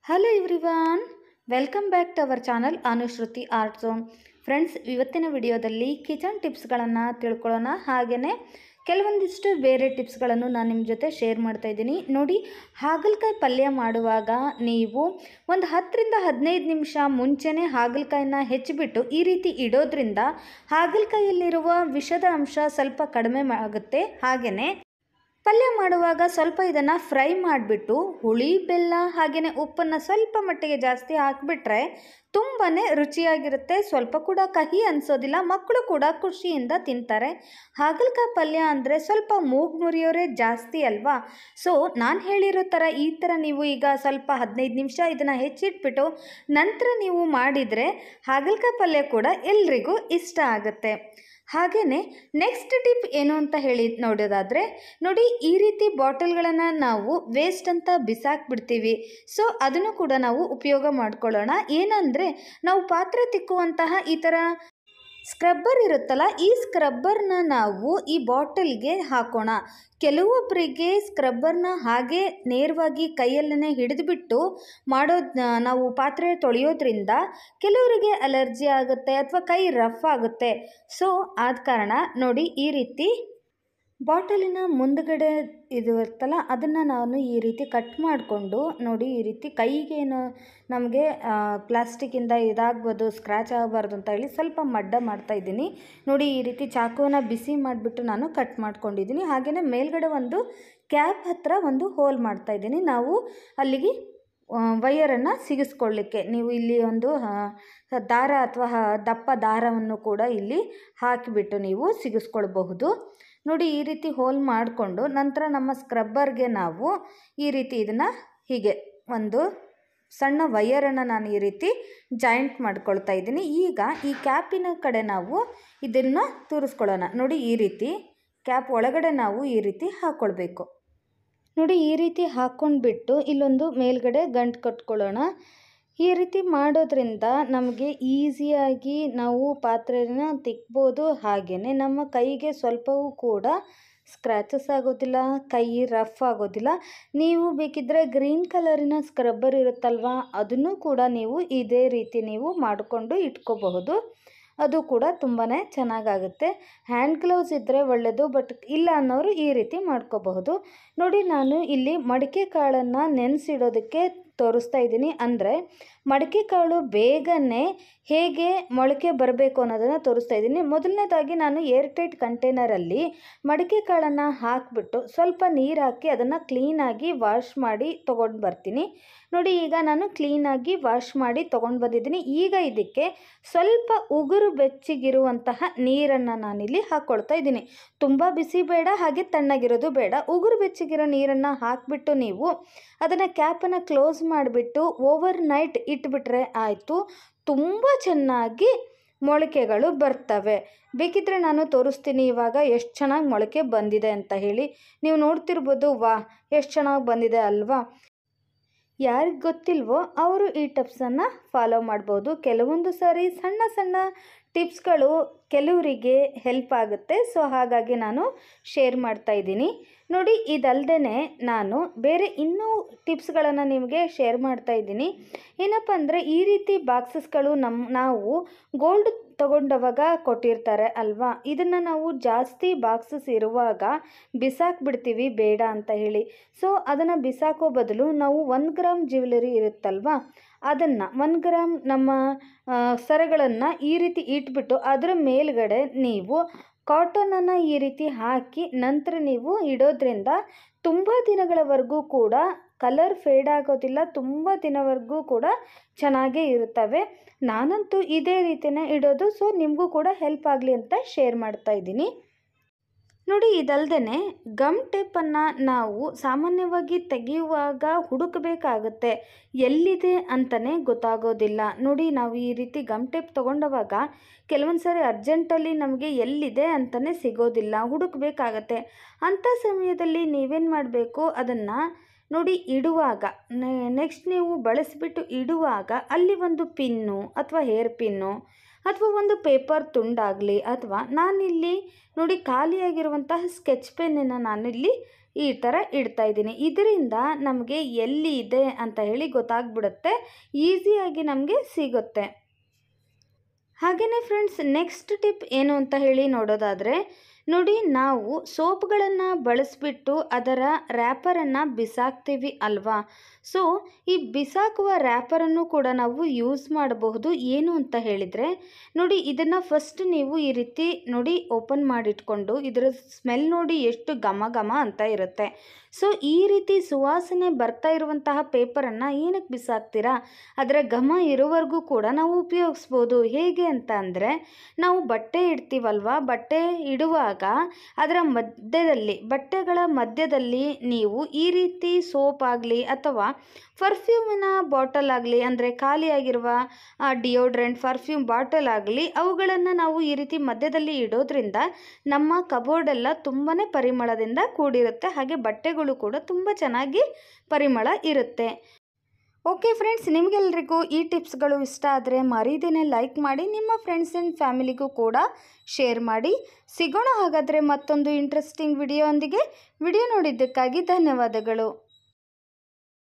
Hello everyone, welcome back to our channel Anushruti art zone. Friends, ಇವತ್ತಿನ ವಿಡಿಯೋದಲ್ಲಿ kitchen ಟಿಪ್ಸ್ಗಳನ್ನು ತಿಳ್ಕೊಳ್ಳೋಣ. ಹಾಗೆಯೇ ಕೆಲವೊಂದಿಷ್ಟು ಬೇರೆ ಟಿಪ್ಸ್ಗಳನ್ನು ನಾನು ನಿಮ್ಮ ಜೊತೆ ಶೇರ್ ಮಾಡ್ತಾ ಇದ್ದೀನಿ. ನೋಡಿ, ಹಾಗಲಕಾಯಿ ಪಲ್ಯ ಮಾಡುವಾಗ ನೀವು ಒಂದು 10ರಿಂದ 15 ನಿಮಿಷ ಮುಂಚೆನೇ ಹಾಗಲಕಾಯಿನ ಹೆಚ್ಚಿಬಿಟ್ಟು ಈ ರೀತಿ ಇಡೋದ್ರಿಂದ ಹಾಗಲಕಾಯಿಯಲ್ಲಿರುವ ವಿಷದ ಅಂಶ ಸ್ವಲ್ಪ ಕಡಿಮೆ ಆಗುತ್ತೆ. ಹಾಗೆಯೇ ಪಲ್ಯ ಮಾಡುವಾಗ ಸ್ವಲ್ಪ ಇದನ್ನು ಫ್ರೈ ಮಾಡಿಬಿಟ್ಟು ಹುಳಿ ಬೆಲ್ಲ ಹಾಗೆಯೇ ಉಪ್ಪನ್ನು ಸ್ವಲ್ಪ ಮಟ್ಟಿಗೆ ಜಾಸ್ತಿ ಹಾಕಿಬಿಟ್ರೆ ತುಂಬಾ ರುಚಿಯಾಗಿರುತ್ತೆ. ಸ್ವಲ್ಪ ಕೂಡ ಕಹಿ ಅನಿಸೋದಿಲ್ಲ, ಮಕ್ಕಳು ಕೂಡ ಖುಷಿಯಿಂದ ತಿಂತಾರೆ. ಹಾಗಲಕಾಯಿ ಪಲ್ಯ ಅಂದರೆ ಸ್ವಲ್ಪ ಮೂಗು ಮುರಿಯೋರೇ ಜಾಸ್ತಿ ಅಲ್ವಾ. ಸೊ ನಾನು ಹೇಳಿರೋ ಥರ ಈ ಥರ ನೀವು ಈಗ ಸ್ವಲ್ಪ 15 ನಿಮಿಷ ಇದನ್ನು ಹೆಚ್ಚಿಟ್ಬಿಟ್ಟು ನಂತರ ನೀವು ಮಾಡಿದರೆ ಹಾಗಲಕಾಯಿ ಪಲ್ಯ ಕೂಡ ಎಲ್ರಿಗೂ ಇಷ್ಟ ಆಗುತ್ತೆ. ಹಾಗೆಯೇ ನೆಕ್ಸ್ಟ್ ಟಿಪ್ ಏನು ಅಂತ ಹೇಳಿ ನೋಡೋದಾದರೆ, ನೋಡಿ, ಈ ರೀತಿ ಬಾಟಲ್ಗಳನ್ನು ನಾವು ವೇಸ್ಟ್ ಅಂತ ಬಿಸಾಕ್ಬಿಡ್ತೀವಿ. ಸೊ ಅದನ್ನು ಕೂಡ ನಾವು ಉಪಯೋಗ ಮಾಡ್ಕೊಳ್ಳೋಣ. ಏನಂದರೆ, ನಾವು ಪಾತ್ರೆ ತಿಕ್ಕುವಂತಹ ಈ ಥರ ಸ್ಕ್ರಬ್ಬರ್ ಇರುತ್ತಲ್ಲ, ಈ ಸ್ಕ್ರಬ್ಬರ್ನ ನಾವು ಈ ಬಾಟಲ್ಗೆ ಹಾಕೋಣ. ಕೆಲವೊಬ್ಬರಿಗೆ ಸ್ಕ್ರಬ್ಬರ್ನ ಹಾಗೆ ನೇರವಾಗಿ ಕೈಯಲ್ಲೇ ಹಿಡಿದುಬಿಟ್ಟು ನಾವು ಪಾತ್ರೆ ತೊಳೆಯೋದ್ರಿಂದ ಕೆಲವರಿಗೆ ಅಲರ್ಜಿ ಆಗುತ್ತೆ ಅಥವಾ ಕೈ ರಫ್ ಆಗುತ್ತೆ. ಸೊ ಆದ ಕಾರಣ ನೋಡಿ, ಈ ರೀತಿ ಬಾಟಲಿನ ಮುಂದುಗಡೆ ಇದು ಇರುತ್ತಲ್ಲ, ಅದನ್ನು ನಾನು ಈ ರೀತಿ ಕಟ್ ಮಾಡಿಕೊಂಡು, ನೋಡಿ, ಈ ರೀತಿ ಕೈಗೆ ನಮಗೆ ಪ್ಲಾಸ್ಟಿಕ್ಕಿಂದ ಇದಾಗ್ಬೋದು, ಸ್ಕ್ರ್ಯಾಚ್ ಆಗಬಾರ್ದು ಅಂತ ಹೇಳಿ ಸ್ವಲ್ಪ ಮಡ್ಡ ಮಾಡ್ತಾಯಿದ್ದೀನಿ. ನೋಡಿ, ಈ ರೀತಿ ಚಾಕುವನ್ನು ಬಿಸಿ ಮಾಡಿಬಿಟ್ಟು ನಾನು ಕಟ್ ಮಾಡ್ಕೊಂಡಿದ್ದೀನಿ. ಹಾಗೆಯೇ ಮೇಲ್ಗಡೆ ಒಂದು ಕ್ಯಾಪ್ ಹತ್ತಿರ ಒಂದು ಹೋಲ್ ಮಾಡ್ತಾಯಿದ್ದೀನಿ, ನಾವು ಅಲ್ಲಿಗೆ ವೈಯರನ್ನು ಸಿಗಿಸ್ಕೊಳ್ಳಿಕ್ಕೆ. ನೀವು ಇಲ್ಲಿ ಒಂದು ದಾರ ಅಥವಾ ದಪ್ಪ ದಾರವನ್ನು ಕೂಡ ಇಲ್ಲಿ ಹಾಕಿಬಿಟ್ಟು ನೀವು ಸಿಗಿಸ್ಕೊಳ್ಬಹುದು. ನೋಡಿ, ಈ ರೀತಿ ಹೋಲ್ ಮಾಡಿಕೊಂಡು ನಂತರ ನಮ್ಮ ಸ್ಕ್ರಬ್ಬರ್ಗೆ ನಾವು ಈ ರೀತಿ ಇದನ್ನು ಹೀಗೆ ಒಂದು ಸಣ್ಣ ವೈಯರನ್ನು ನಾನು ಈ ರೀತಿ ಜಾಯಿಂಟ್ ಮಾಡ್ಕೊಳ್ತಾ ಇದ್ದೀನಿ. ಈಗ ಈ ಕ್ಯಾಪಿನ ಕಡೆ ನಾವು ಇದನ್ನು ತೂರಿಸ್ಕೊಳ್ಳೋಣ. ನೋಡಿ, ಈ ರೀತಿ ಕ್ಯಾಪ್ ಒಳಗಡೆ ನಾವು ಈ ರೀತಿ ಹಾಕ್ಕೊಳ್ಬೇಕು. ನೋಡಿ, ಈ ರೀತಿ ಹಾಕ್ಕೊಂಡ್ಬಿಟ್ಟು ಇಲ್ಲೊಂದು ಮೇಲ್ಗಡೆ ಗಂಟು ಕಟ್ಕೊಳ್ಳೋಣ. ಈ ರೀತಿ ಮಾಡೋದ್ರಿಂದ ನಮಗೆ ಈಸಿಯಾಗಿ ನಾವು ಪಾತ್ರೆನ ತಿಕ್ಬೋದು. ಹಾಗೆಯೇ ನಮ್ಮ ಕೈಗೆ ಸ್ವಲ್ಪವೂ ಕೂಡ ಸ್ಕ್ರ್ಯಾಚಸ್ ಆಗೋದಿಲ್ಲ, ಕೈ ರಫ್ ಆಗೋದಿಲ್ಲ. ನೀವು ಬೇಕಿದ್ದರೆ ಗ್ರೀನ್ ಕಲರಿನ ಸ್ಕ್ರಬ್ಬರ್ ಇರುತ್ತಲ್ವ, ಅದನ್ನು ಕೂಡ ನೀವು ಇದೇ ರೀತಿ ನೀವು ಮಾಡಿಕೊಂಡು ಇಟ್ಕೋಬಹುದು. ಅದು ಕೂಡ ತುಂಬಾ ಚೆನ್ನಾಗಾಗುತ್ತೆ. ಹ್ಯಾಂಡ್ ಗ್ಲೌಸ್ ಇದ್ದರೆ ಒಳ್ಳೆಯದು, ಬಟ್ ಇಲ್ಲ ಅನ್ನೋರು ಈ ರೀತಿ ಮಾಡ್ಕೋಬಹುದು. ನೋಡಿ, ನಾನು ಇಲ್ಲಿ ಮಡಿಕೆ ಕಾಳನ್ನು ನೆನೆಸಿಡೋದಕ್ಕೆ ತೋರಿಸ್ತಾ ಇದ್ದೀನಿ. ಅಂದರೆ ಮಡಿಕೆ ಕಾಳು ಬೇಗನೆ ಹೇಗೆ ಮೊಳಕೆ ಬರಬೇಕು ಅನ್ನೋದನ್ನು ತೋರಿಸ್ತಾ ಇದ್ದೀನಿ. ಮೊದಲನೇದಾಗಿ ನಾನು ಏರ್ಟೈಟ್ ಕಂಟೈನರಲ್ಲಿ ಮಡಿಕೆ ಕಾಳನ್ನು ಹಾಕಿಬಿಟ್ಟು ಸ್ವಲ್ಪ ನೀರು ಹಾಕಿ ಅದನ್ನು ಕ್ಲೀನಾಗಿ ವಾಶ್ ಮಾಡಿ ತೊಗೊಂಡು ಬರ್ತೀನಿ. ನೋಡಿ, ಈಗ ನಾನು ಕ್ಲೀನಾಗಿ ವಾಶ್ ಮಾಡಿ ತೊಗೊಂಡು ಬಂದಿದ್ದೀನಿ. ಈಗ ಇದಕ್ಕೆ ಸ್ವಲ್ಪ ಉಗುರು ಬೆಚ್ಚಗಿರುವಂತಹ ನೀರನ್ನು ನಾನಿಲ್ಲಿ ಹಾಕ್ಕೊಳ್ತಾ ಇದ್ದೀನಿ. ತುಂಬ ಬಿಸಿ ಬೇಡ, ಹಾಗೆ ತಣ್ಣಗಿರೋದು ಬೇಡ. ಉಗುರು ಬೆಚ್ಚಗಿರೋ ನೀರನ್ನು ಹಾಕಿಬಿಟ್ಟು ನೀವು ಅದನ್ನು ಕ್ಯಾಪನ್ನು ಕ್ಲೋಸ್ ಮಾಡಿಬಿಟ್ಟು ಓವರ್ ನೈಟ್ ಇಟ್ಬಿಟ್ರೆ ಆಯಿತು. ತುಂಬ ಚೆನ್ನಾಗಿ ಮೊಳಕೆಗಳು ಬರ್ತವೆ. ಬೇಕಿದ್ದರೆ ನಾನು ತೋರಿಸ್ತೀನಿ ಇವಾಗ ಎಷ್ಟು ಚೆನ್ನಾಗಿ ಮೊಳಕೆ ಬಂದಿದೆ ಅಂತ ಹೇಳಿ. ನೀವು ನೋಡ್ತಿರ್ಬೋದು, ಎಷ್ಟು ಚೆನ್ನಾಗಿ ಬಂದಿದೆ ಅಲ್ವಾ. ಯಾರಿಗೆ ಗೊತ್ತಿಲ್ವೋ ಅವರು ಈ ಟಿಪ್ಸನ್ನು ಫಾಲೋ ಮಾಡ್ಬೋದು. ಕೆಲವೊಂದು ಸಾರಿ ಸಣ್ಣ ಸಣ್ಣ ಟಿಪ್ಸ್ಗಳು ಕೆಲವರಿಗೆ ಹೆಲ್ಪ್ ಆಗುತ್ತೆ. ಸೊ ಹಾಗಾಗಿ ನಾನು ಶೇರ್ ಮಾಡ್ತಾ ಇದ್ದೀನಿ. ನೋಡಿ, ಇದಲ್ಲದೆ ನಾನು ಬೇರೆ ಇನ್ನೂ ಟಿಪ್ಸ್ಗಳನ್ನು ನಿಮಗೆ ಶೇರ್ ಮಾಡ್ತಾ ಇದ್ದೀನಿ. ಏನಪ್ಪ ಅಂದರೆ, ಈ ರೀತಿ ಬಾಕ್ಸಸ್ಗಳು ನಾವು ಗೋಲ್ಡ್ ತಗೊಂಡವಾಗ ಕೊಟ್ಟಿರ್ತಾರೆ ಅಲ್ವಾ, ಇದನ್ನು ನಾವು ಜಾಸ್ತಿ ಬಾಕ್ಸಸ್ ಇರುವಾಗ ಬಿಸಾಕ್ಬಿಡ್ತೀವಿ ಬೇಡ ಅಂತ ಹೇಳಿ. ಸೊ ಅದನ್ನು ಬಿಸಾಕೋ ಬದಲು ನಾವು 1 ಗ್ರಾಮ್ ಜ್ಯುವೆಲರಿ ಇರುತ್ತಲ್ವ, ಅದನ್ನು 1 ಗ್ರಾಮ್ ನಮ್ಮ ಸರಗಳನ್ನು ಈ ರೀತಿ ಇಟ್ಬಿಟ್ಟು ಅದರ ಮೇಲ್ಗಡೆ ನೀವು ಕಾಟನನ್ನು ಈ ರೀತಿ ಹಾಕಿ ನಂತರ ನೀವು ಇಡೋದ್ರಿಂದ ತುಂಬ ದಿನಗಳವರೆಗೂ ಕೂಡ ಕಲರ್ ಫೇಡ್ ಆಗೋದಿಲ್ಲ, ತುಂಬ ದಿನವರೆಗೂ ಕೂಡ ಚೆನ್ನಾಗೇ ಇರುತ್ತವೆ. ನಾನಂತೂ ಇದೇ ರೀತಿಯೇ ಇಡೋದು. ಸೊ ನಿಮಗೂ ಕೂಡ ಹೆಲ್ಪ್ ಆಗಲಿ ಅಂತ ಶೇರ್ ಮಾಡ್ತಾ ಇದ್ದೀನಿ. ನೋಡಿ, ಇದಲ್ಲದೆ ಗಮ್ ಟೇಪನ್ನು ನಾವು ಸಾಮಾನ್ಯವಾಗಿ ತೆಗೆಯುವಾಗ ಹುಡುಕಬೇಕಾಗುತ್ತೆ, ಎಲ್ಲಿದೆ ಅಂತಲೇ ಗೊತ್ತಾಗೋದಿಲ್ಲ. ನೋಡಿ, ನಾವು ಈ ರೀತಿ ಗಮ್ ಟೇಪ್ ತೊಗೊಂಡವಾಗ ಕೆಲವೊಂದು ಸಾರಿ ಅರ್ಜೆಂಟಲ್ಲಿ ನಮಗೆ ಎಲ್ಲಿದೆ ಅಂತಲೇ ಸಿಗೋದಿಲ್ಲ, ಹುಡುಕಬೇಕಾಗತ್ತೆ. ಅಂಥ ಸಮಯದಲ್ಲಿ ನೀವೇನು ಮಾಡಬೇಕು, ಅದನ್ನು ನೋಡಿ ಇಡುವಾಗ ನೆಕ್ಸ್ಟ್ ನೀವು ಬಳಸಿಬಿಟ್ಟು ಇಡುವಾಗ ಅಲ್ಲಿ ಒಂದು ಪಿನ್ನು ಅಥವಾ ಹೇರ್ ಪಿನ್ನು ಅಥವಾ ಒಂದು ಪೇಪರ್ ತುಂಡಾಗಲಿ, ಅಥವಾ ನಾನಿಲ್ಲಿ ನೋಡಿ ಖಾಲಿಯಾಗಿರುವಂತಹ ಸ್ಕೆಚ್ ಪೆನ್ನನ್ನು ನಾನಿಲ್ಲಿ ಈ ಥರ ಇಡ್ತಾ ಇದ್ದೀನಿ. ಇದರಿಂದ ನಮಗೆ ಎಲ್ಲಿ ಇದೆ ಅಂತ ಹೇಳಿ ಗೊತ್ತಾಗ್ಬಿಡುತ್ತೆ, ಈಸಿಯಾಗಿ ನಮಗೆ ಸಿಗುತ್ತೆ. ಹಾಗೆಯೇ ಫ್ರೆಂಡ್ಸ್, ನೆಕ್ಸ್ಟ್ ಟಿಪ್ ಏನು ಅಂತ ಹೇಳಿ ನೋಡೋದಾದರೆ, ನೋಡಿ, ನಾವು ಸೋಪ್ಗಳನ್ನು ಬಳಸಿಬಿಟ್ಟು ಅದರ ರ್ಯಾಪರನ್ನು ಬಿಸಾಕ್ತೀವಿ ಅಲ್ವಾ. ಸೊ ಈ ಬಿಸಾಕುವ ರ್ಯಾಪರನ್ನು ಕೂಡ ನಾವು ಯೂಸ್ ಮಾಡಬಹುದು. ಏನು ಅಂತ ಹೇಳಿದರೆ, ನೋಡಿ, ಇದನ್ನು ಫಸ್ಟ್ ನೀವು ಈ ರೀತಿ ನೋಡಿ ಓಪನ್ ಮಾಡಿಟ್ಕೊಂಡು ಇದರ ಸ್ಮೆಲ್ ನೋಡಿ ಎಷ್ಟು ಘಮ ಘಮ ಅಂತ ಇರುತ್ತೆ. ಸೊ ಈ ರೀತಿ ಸುವಾಸನೆ ಬರ್ತಾ ಇರುವಂತಹ ಪೇಪರನ್ನು ಏನಕ್ಕೆ ಬಿಸಾಕ್ತೀರಾ? ಅದರ ಘಮ ಇರೋವರೆಗೂ ಕೂಡ ನಾವು ಉಪಯೋಗಿಸ್ಬೋದು. ಹೇಗೆ ಅಂತ ಅಂದರೆ, ನಾವು ಬಟ್ಟೆ ಇಡ್ತೀವಲ್ವ, ಬಟ್ಟೆ ಇಡುವಾಗ ಅದರ ಮಧ್ಯದಲ್ಲಿ, ಬಟ್ಟೆಗಳ ಮಧ್ಯದಲ್ಲಿ ನೀವು ಈ ರೀತಿ ಸೋಪ್ ಆಗಲಿ ಅಥವಾ ಪರ್ಫ್ಯೂಮಿನ ಬಾಟಲ್ ಆಗಲಿ, ಅಂದರೆ ಖಾಲಿಯಾಗಿರುವ ಡಿಯೋಡ್ರೆಂಟ್ ಪರ್ಫ್ಯೂಮ್ ಬಾಟಲ್ ಆಗಲಿ, ಅವುಗಳನ್ನು ನಾವು ಈ ರೀತಿ ಮಧ್ಯದಲ್ಲಿ ಇಡೋದ್ರಿಂದ ನಮ್ಮ ಕಬೋರ್ಡೆಲ್ಲ ತುಂಬಾ ಪರಿಮಳದಿಂದ ಕೂಡಿರುತ್ತೆ. ಹಾಗೆ ಬಟ್ಟೆಗಳು ಕೂಡ ತುಂಬ ಚೆನ್ನಾಗಿ ಪರಿಮಳ ಇರುತ್ತೆ. ಓಕೆ ಫ್ರೆಂಡ್ಸ್, ನಿಮಗೆಲ್ಲರಿಗೂ ಈ ಟಿಪ್ಸ್ಗಳು ಇಷ್ಟ ಆದರೆ ಮರೀದೇನೆ ಲೈಕ್ ಮಾಡಿ, ನಿಮ್ಮ ಫ್ರೆಂಡ್ಸ್ ಆ್ಯಂಡ್ ಫ್ಯಾಮಿಲಿಗೂ ಕೂಡ ಶೇರ್ ಮಾಡಿ. ಸಿಗೋಣ ಹಾಗಾದರೆ ಮತ್ತೊಂದು ಇಂಟ್ರೆಸ್ಟಿಂಗ್ ವಿಡಿಯೋ ಒಂದಿಗೆ. ವಿಡಿಯೋ ನೋಡಿದ್ದಕ್ಕಾಗಿ ಧನ್ಯವಾದಗಳು.